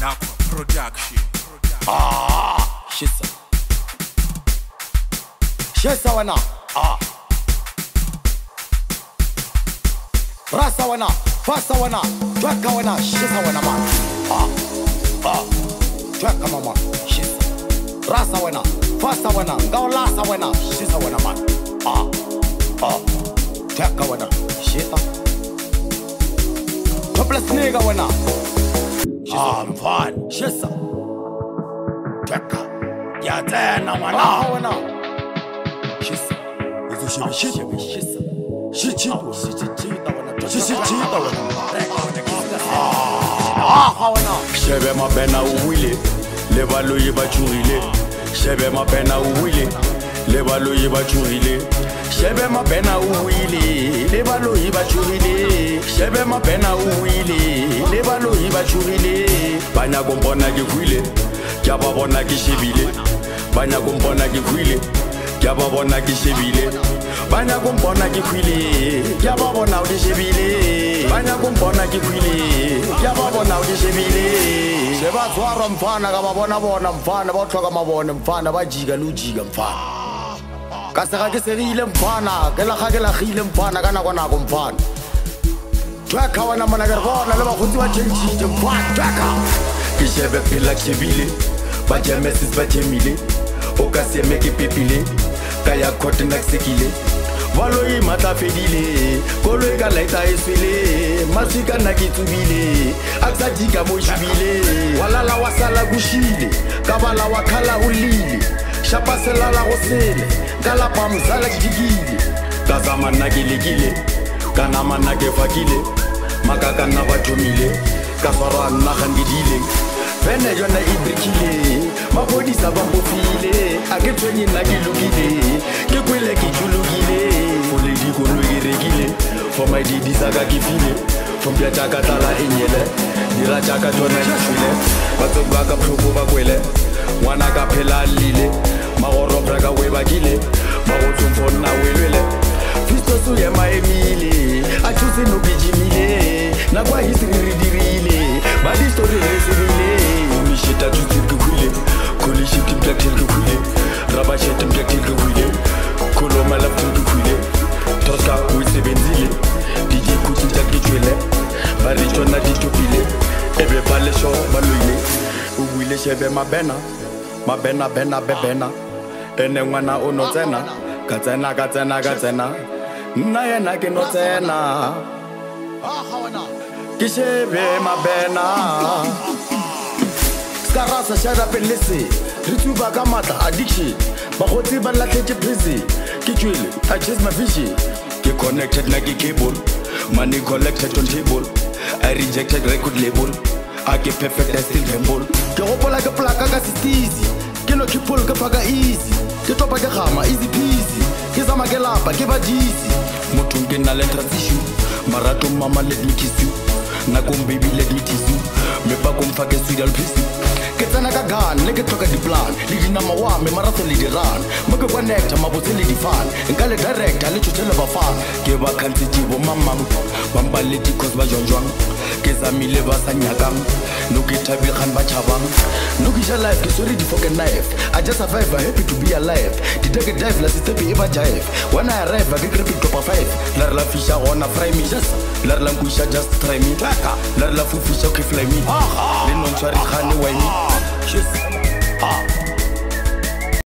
Nakwa Production. Shisa. Shisa wana. Rasa wana. Fasa wana. Tweka wana. Shisa wana man. Tweka mama. Shisa. Rasa wana. Fasa wana. Gaulasa wana. Shisa wana man. Tweka wana. Shisa. Topless nigga wana. Mfana. Shisa. Tweka. Ya tena wana. Shisa. Shisa. Shisa. Shebe mapena uwile, leba loye bachurile. Shebe mapena uwile, leba loye bachurile. Shebe mapena uwile, leba loye bachurile. Shebe mapena uwile, leba loye bachurile. Banya kumbona kikwile, kyaba bona kishibile. Banya kumbona kikwile, kyaba bona kishibile. Banya kumbona kikwile, kyaba bona ukishibile. Banya kumbona kikwile, kyaba bona ukishibile. Sheba zwara mfana kababona bona mfana bothoka mabone mfana bajika lujika mfana. Kasega ke segile mfana, ke la gile mfana kana kona go mfana. Tweka wana mana ke bona le bagotsi ba tshentshitse mfana tweka. Ke shebe phela kshebile, ba jemesis ba jemile. O ka se me ke pepile, ka ya khote na ksekile. Valoi mata fedile, koloi ka laita eswele. Masika na ke tsubile, aksa dika mo jubile. Walala wasala kushile, kabala wakhala ulile. Shapasela la gosele, kala pa mzala kidikile. Kazama na gelegile, kana mana ke fakile. Makaka na bajomile, kaswara na gangidile. Fene yona ibrikile, mapodisa bambofile. Ake twenye na kilukile, ke kwele ke julugile. Fole di kono iregile, for my didi saga kifile. Fompia chaka tala enyele, dira chaka jona ishule. Batok baka pruko bakwele, wana ka phela lile. Magoro braka webakile, magotsong fonna welwele. Fisto suye maemile, achuse no bijimile. Na kwa history ridirile, badi story resivile. Mishita chuti kukwile, koli shiti mplaktil kukwile. Raba shiti mplaktil kukwile, kolo malaptil kukwile. Toska uise benzile, DJ kuti ntakitwele. Baricho na ditopile, ebe pale show baluile. Uwile shebe mabena, mabena bena bebena. Ene mwana unotsena, katsena. Na yena ke notsena. Kishebe mabena. Skarasa shut up and listen. Rituba kamata addiction. Bagotsi ba latlhetse busy. Ke tshwele, I chase my vision. Ke connected like a cable, money collected on table. I rejected record label. I get perfect, I still humble. Ke gopola ke plaka ka sitizi. Ke no kipol ke paka easy. Ke topa ke gama easy peasy. Ke zama ke lapa ke ba disi. Motho ke na le transition. Marato mama let me kiss you. Nakong baby let me tease you. Me pa kom fa ke serial piece. Ke tsena ka gun le ke tloka di plan. Le dinama wa me marato le di run. Mo ke connecta mabotse le di fan. Nka le director le tshotse le ba fan. Ke ba kantsi bo mama bamba le di cause ba jonjwang. Ke zamile ba sa nyakang. No ke tabi khan ba chabang. No kisha life ke sorry di fucking knife. I just survive, I'm happy to be alive. Di take a dive la step eba jive. When I arrive I get creepy top 5. La fisha ona fry me just. La kusha just try me. La fufu fisha ke fly me. Le non chari khane why me.